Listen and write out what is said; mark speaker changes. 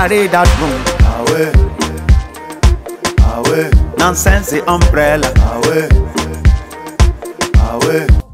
Speaker 1: carry that broom.
Speaker 2: Away,
Speaker 1: Nonsense the umbrella.
Speaker 2: away, away.